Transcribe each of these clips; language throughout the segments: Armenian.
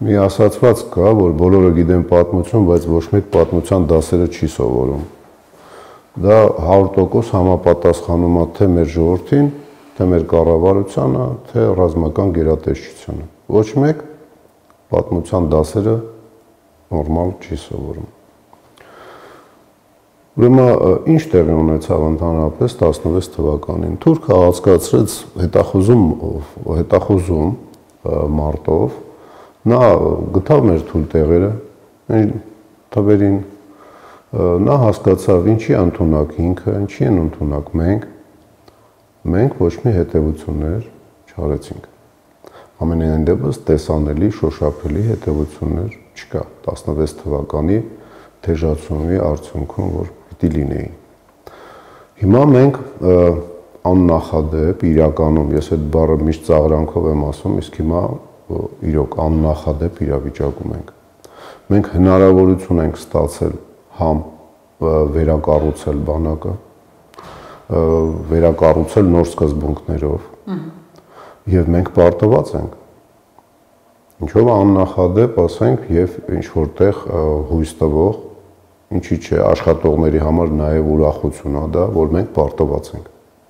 Մի ասացված կա, որ բոլորը գիտեն պատմություն, բայց ոչ մեկ պատմության դասերը չի սովորում։ Դա 100% համապատասխանում է թե մեր ժողովրդին, թե մեր կառավարությանը, թե ռազմական գերատեսչությանը։ Ոչ մեկ պատմության դասերը նորմալ չի սովորում։ Ուրեմն ինչ տեղի ունեցավ ընդհանրապես 16 թվականին։ Թուրքը հասկացրեց հետախուզում մարտով, նա գտավ մեր թույլ տեղերը, թվերին, նա հասկացավ ինչի ընդունակ ինքը, ինչի են ընդունակ մենք ոչ մի հետևություններ չարեցինք։ Ամենայն դեպս տեսանելի, շոշափելի հետևություններ չկա 16 թվականի թեժացումի արդյունքում, որ պիտի լինեին։ Հիմա մենք աննախադեպ իրականում, ես այդ բառը միշտ ծաղրանքով եմ ասում, իսկ հիմա իրոք աննախադեպ իրավիճակում ենք։ Մենք հնարավորություն ենք ստացել համ վերակառուցել բանակը, վերակառուցել նոր սկզբունքներով, եւ մենք պարտված ենք։ Ինչով աննախադեպ, ասենք, եւ ինչ որտեղ հույս տվող, ինչի՞ չէ, աշխատողների համար նաեւ ուրախություն է դա, որ մենք պարտված ենք։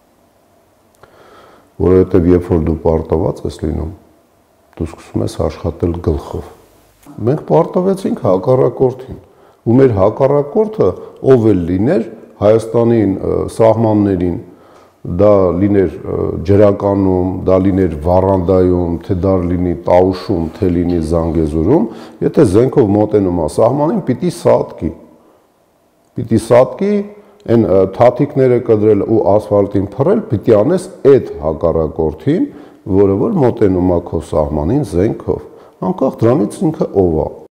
Որովհետեւ երբ որ դու պարտված ես լինում, դու սկսում ես աշխատել գլխով։ Մենք պարտվեցինք հակառակորդին, ու մեր հակառակորդը ով էլ լիներ Հայաստանի սահմաններին, դա լիներ ջրականում, դա լիներ Վառանդայում, թե դա լինի Տաուշում, թե լինի Զանգեզուրում, եթե զենքով մոտենում է սահմանին, պիտի սատկի, այն թաթիկները կդրել ու ասֆալտին փռել, պիտի անես այդ հակառակորդին, որը որ մոտենում է քո սահմանին զենքով, անկախ դրանից ինքը ով է։